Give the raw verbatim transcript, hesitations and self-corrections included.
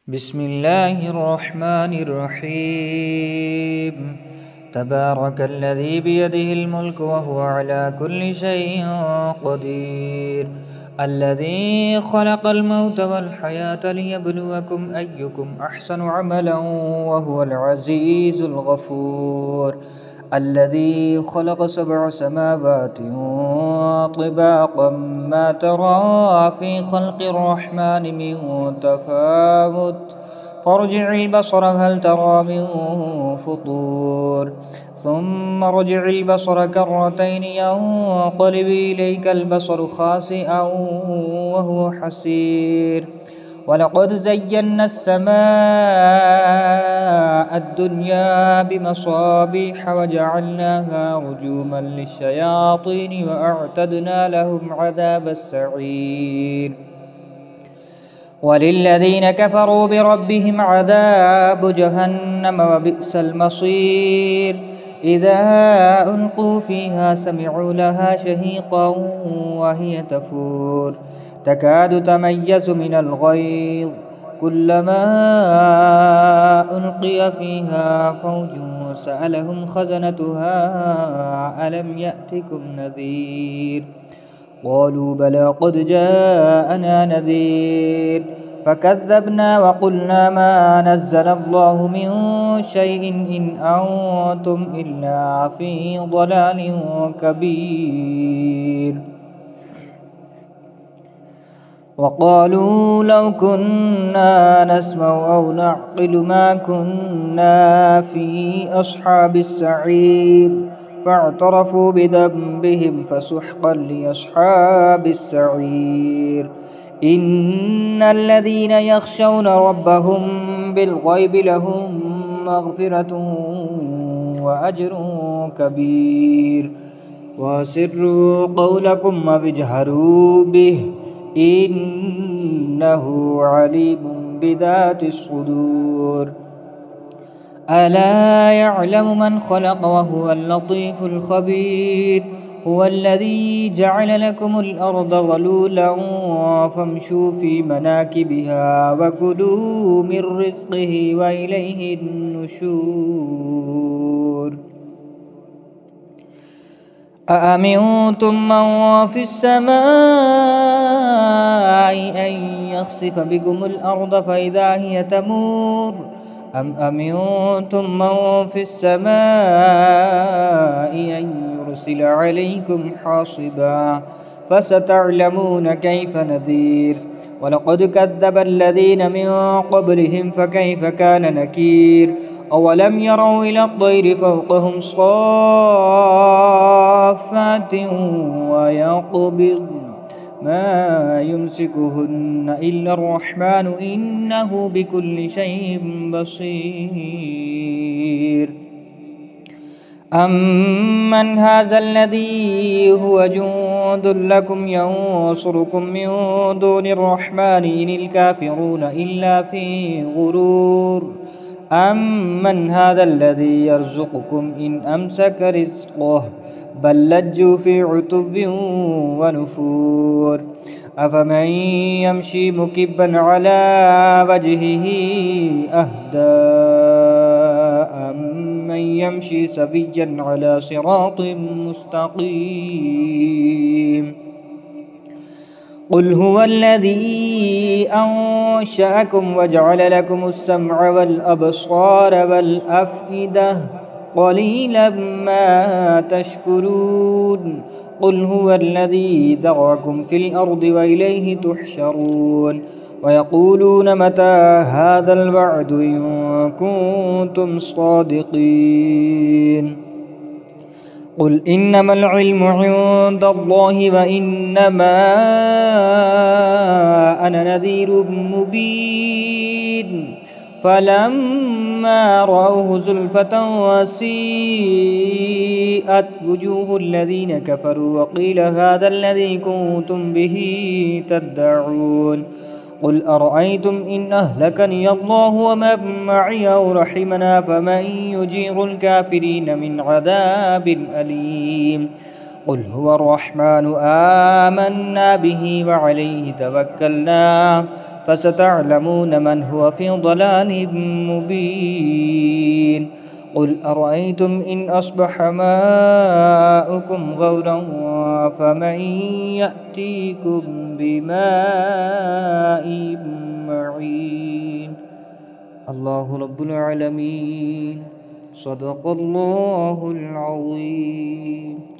بسم الله الرحمن الرحيم. تبارك الذي بيده الملك وهو على كل شيء قدير، الذي خلق الموت والحياة ليبلوكم أيكم أحسن عملا وهو العزيز الغفور، الذي خلق سبع سماوات طباقا ما ترى في خلق الرحمن من تفاوت فارجع البصر هل ترى من فطور ثم ارجع البصر كرتين ينقلب إليك البصر خاسئا وهو حسير. ولقد زينا السماء الدنيا بمصابيح وجعلناها رجوما للشياطين وأعتدنا لهم عذاب السعير. وللذين كفروا بربهم عذاب جهنم وبئس المصير. إذا ألقوا فيها سمعوا لها شهيقا وهي تفور تكاد تميز من الغيظ كلما ألقي فيها فوج سألهم خزنتها ألم يأتكم نذير قالوا بلى قد جاءنا نذير فكذبنا وقلنا ما نزل الله من شيء إن أنتم إلا في ضلال كبير. وقالوا لو كنا نسمع أو نعقل ما كنا في أصحاب السعير فاعترفوا بذنبهم فسحقا لأصحاب السعير. إن الذين يخشون ربهم بالغيب لهم مغفرة وأجر كبير. وأسروا قولكم واجهروا به إنه عليم بذات الصدور. ألا يعلم من خلق وهو اللطيف الخبير. هو الذي جعل لكم الأرض ظلولا فامشوا في مناكبها وكلوا من رزقه وإليه النشور. أأمنتم من في السماء أن يخسف بكم الأرض فإذا هي تمور أم أمنتم من في السماء أن يرسل عليكم حاصبا فستعلمون كيف نذير. ولقد كذب الذين من قبلهم فكيف كان نكير. أولم يروا إلى الطير فوقهم صافات ويقبض ما يمسكهن إلا الرحمن إنه بكل شيء بصير. أمن هذا الذي هو جند لكم ينصركم من دون الرحمن إن الكافرون إلا في غرور. أمن هذا الذي يرزقكم إن أمسك رزقه بل لجوا في عتب ونفور. أفمن يمشي مكبا على وجهه أهدى أمن يمشي سويا على صراط مستقيم. قل هو الذي أنشأكم وجعل لكم السمع والأبصار والأفئدة قليلا ما تشكرون. قل هو الذي ذرأكم في الأرض وإليه تحشرون. ويقولون متى هذا الوعد إن كنتم صادقين. قل إنما العلم عند الله وإنما أنا نذير مبين. فلما رأوه زلفة وسيئت وجوه الذين كفروا وقيل هذا الذي كنتم به تدعون. قل أرأيتم إن أهلكني الله ومن معي أو رحمنا فمن يجير الكافرين من عذاب أليم. قل هو الرحمن آمنا به وعليه توكلنا فستعلمون من هو في ضلال مبين قل أرأيتم إن أصبح ماؤكم غورا فمن يأتيكم بماء معين. الله رب العالمين. صدق الله العظيم.